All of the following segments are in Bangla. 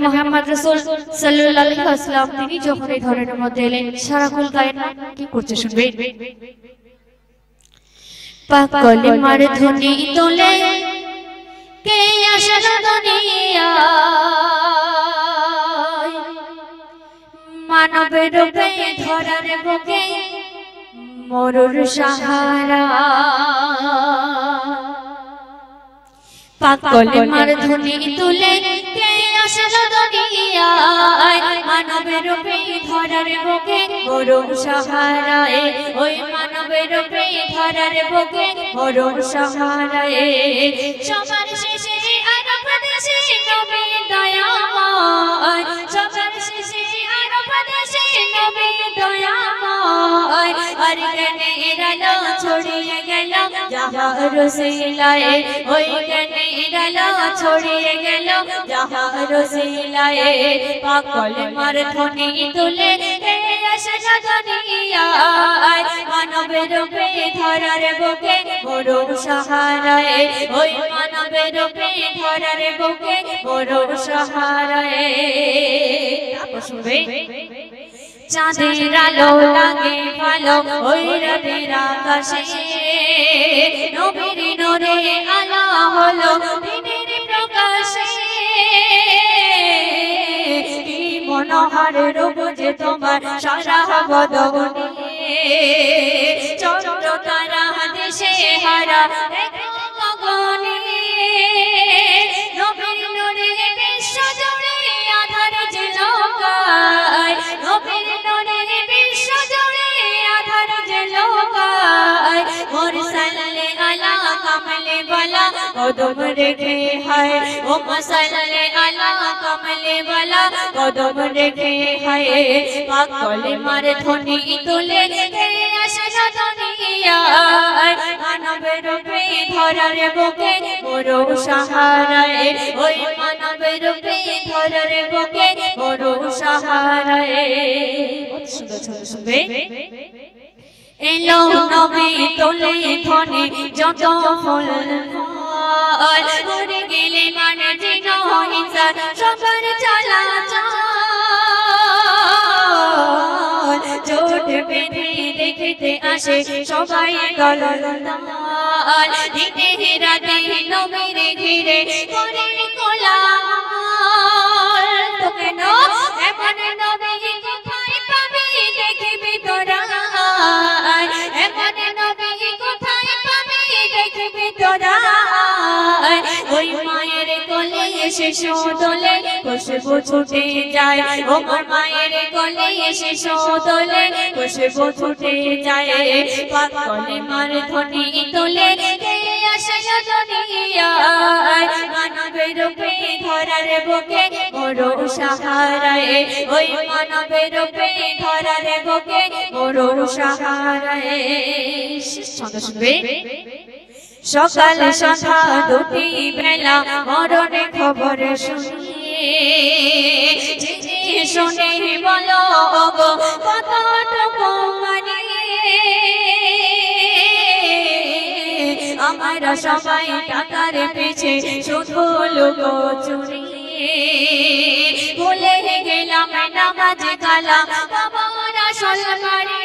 মুহাম্মদ রাসূল সাল্লাল্লাহু আলাইহি ওয়াসাল্লাম তিনি যখন এই ধরনের মধ্যে এলেন সারাকুল গায়েন কি করতে শুনবেন পাক কলিমার ধ্বনি তোলে কে আসল দুনিয়া মানবের রূপে ধরার বুকে মরুর সাহারা পাক কলিমার ধ্বনি তুলে কে আসল দুনিয়ায় মানবের রূপে ধরার বুকে মরুর সাহারায় ওই মানবের রূপে ধরার বুকে মরুর সাহারায় সবার শেষে আরব দেশে নবী দয়াময় সবার শেষে আরব দেশে নবী দয়াময় আর জ্ঞানের আলো ছড়িয়ে গেল জাহার সিলায় ওই জ্ঞানের আলো ছড়িয়ে গেল জাহার সিলায় পাক কলিমার ধ্বনি তুলে কে আসল দুনিয়ায় মানবের রূপে ধরার বুকে মরুর সাহারায় ওই মানবের রূপে ধরার বুকে মরুর সাহারায় শুনবে চাঁদের আলো লাগে ভালো ওই রাতের আকাশে নবীর নূরে আলো হলো দিনের প্রকাশে কি মনোহর রূপ যে তোমার সারা বদনে চন্দ্র তারা দেশে হারা গগনে নবীর নূরে বিশ্ব জুড়ে আধার ঝলকায় নবীর নূরে বিশ্ব জুড়ে আধার ঝলকায় মুরসালে আলা কামলে বালা কদম রেখে হায় ও মুরসালে আলা কামলে বালা কদম রেখে হায় পাক কলিমার ধ্বনি তুলে কে আসল দুনিয়ায় মানবের রূপে ধরার বুকে মরুর সাহারায় ওই মানবের রূপে ধরার বুকে মরুর সাহারায় সুন্দর সুন্দর শুনবে এলো নবী তোলে ধ্বনি যত ফুল ঘুরে গেলে মানে যেন হিংসা সবার চলাচল জোট বেঁধে দেখতে আসে সবাই দলদল দিনে রাতে নবীর ঘিরে করে কোলাহল তোকে না এমন নবী কোথায় পাবি দেখবি তোরা এমন নবী কোথায় পাবি দেখবি তোরা ওই মায়ের কোলে শিশু দোলে খুশবু ছুটে যায় ও মায়ের কোলে শিশু দোলে খুশবু ছুটে যায় পাক কলিমার ধ্বনি তোলে কে আসল দুনিয়ায় মানবের রূপে ধরার বুকে মরুর সাহারায় ওই মানবের রূপে ধরার বুকে মরুর সাহারায় ছন্দ শুনবে সকাল সন্ধ্যা দুটি বেলা মরণের খবর শুনিয়ে শুনে বলো গো কতটুকু মানে আমরা সবাই টাকার পেছে শুধু লুকোচুরি ভুলে গেলাম নামাজ কালাম বাবার আসল বাড়ি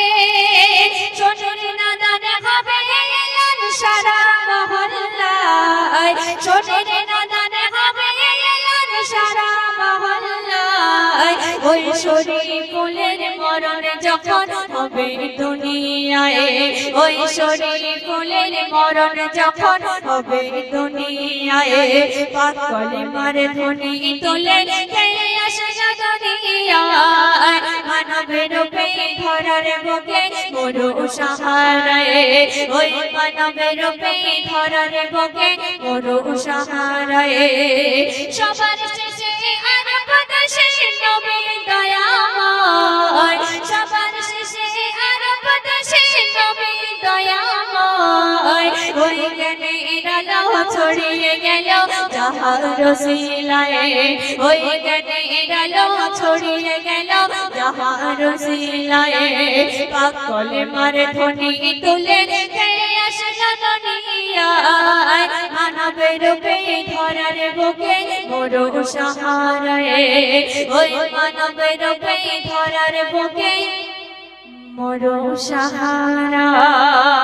ছোটর নাদান হবে এলান সারা মহল্লায় ছোটর নাদান হবে এলান সারা মহল্লায় ওই শরীফুলের মরণ যখন হবে দুনিয়ায় ওই শরীফুলের মরণ যখন হবে দুনিয়ায় পাক কলিমার ধ্বনি তোলে কে আসল দুনিয়ায় মানবের রূপে ধরার বুকে মরুর সাহারায় ওই মানবের রূপে ধরার বুকে মরুর সাহারায় সবার শেষে আরব দেশে নবী দয়াময় সবার শেষে আরব দেশে নবী দয়াময় ওই জ্ঞানের আলো ছড়িয়ে গেল জাহার সিলায় ওই জ্ঞানের আলো ছড়িয়ে গেল জাহার সিলায় পাক কলিমার ধ্বনি তুলে কে আসল দুনিয়ায় লীলায় মানবের রূপে ধরার বুকে মোরো সাহারায় ওই মানবের রূপে ধরার বুকে মোরো সাহারা